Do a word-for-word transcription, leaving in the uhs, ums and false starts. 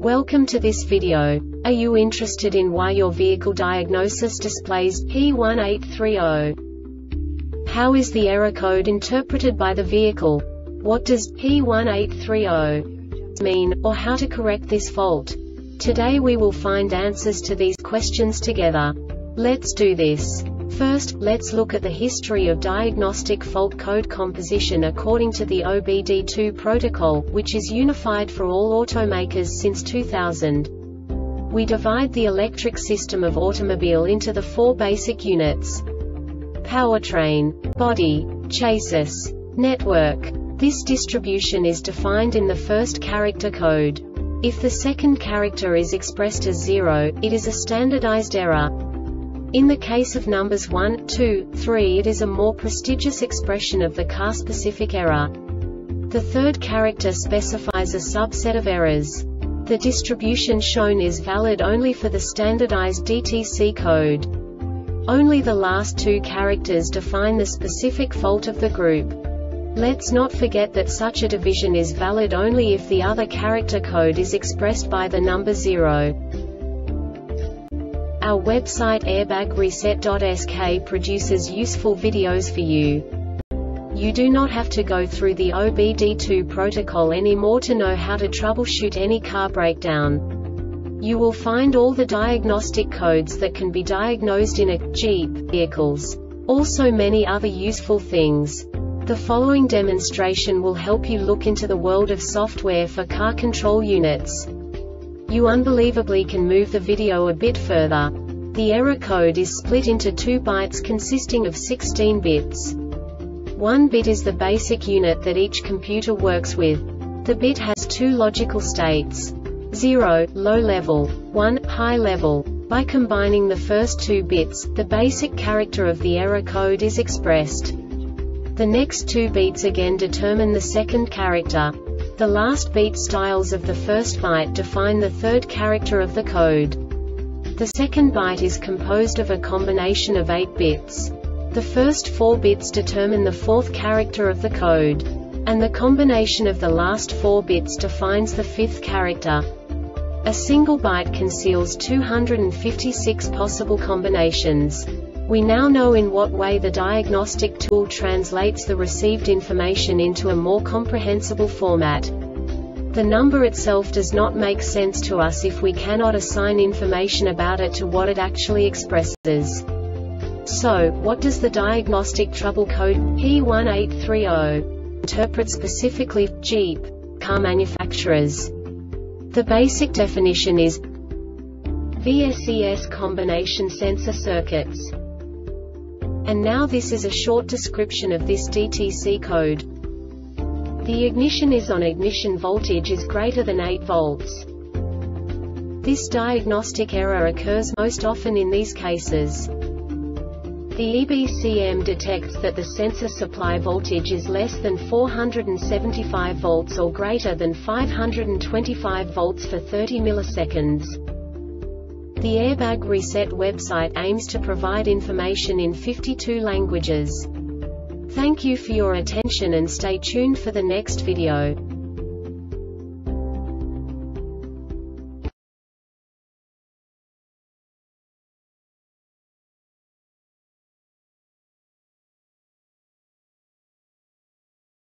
Welcome to this video. Are you interested in why your vehicle diagnosis displays P one eight three zero? How is the error code interpreted by the vehicle? What does P one eight three zero mean, or how to correct this fault? Today we will find answers to these questions together. Let's do this. First, let's look at the history of diagnostic fault code composition according to the O B D two protocol, which is unified for all automakers since two thousand. We divide the electric system of automobile into the four basic units: powertrain, body, chassis, network. This distribution is defined in the first character code. If the second character is expressed as zero, it is a standardized error. In the case of numbers one, two, three, it is a more prestigious expression of the car-specific error. The third character specifies a subset of errors. The distribution shown is valid only for the standardized D T C code. Only the last two characters define the specific fault of the group. Let's not forget that such a division is valid only if the other character code is expressed by the number zero. Our website airbag reset dot S K produces useful videos for you. You do not have to go through the O B D two protocol anymore to know how to troubleshoot any car breakdown. You will find all the diagnostic codes that can be diagnosed in a Jeep vehicles. Also many other useful things. The following demonstration will help you look into the world of software for car control units. You unbelievably can move the video a bit further. The error code is split into two bytes consisting of sixteen bits. One bit is the basic unit that each computer works with. The bit has two logical states: zero, low level, one, high level. By combining the first two bits, the basic character of the error code is expressed. The next two beats again determine the second character. The last beat styles of the first byte define the third character of the code. The second byte is composed of a combination of eight bits. The first four bits determine the fourth character of the code. And the combination of the last four bits defines the fifth character. A single byte conceals two hundred fifty-six possible combinations. We now know in what way the diagnostic tool translates the received information into a more comprehensible format. The number itself does not make sense to us if we cannot assign information about it to what it actually expresses. So, what does the diagnostic trouble code P one eight three zero interpret specifically for Jeep car manufacturers? The basic definition is V S E S combination sensor circuits. And now this is a short description of this D T C code. The ignition is on, ignition voltage is greater than eight volts. This diagnostic error occurs most often in these cases. The E B C M detects that the sensor supply voltage is less than four hundred seventy-five volts or greater than five hundred twenty-five volts for thirty milliseconds. The Airbag Reset website aims to provide information in fifty-two languages. Thank you for your attention and stay tuned for the next video.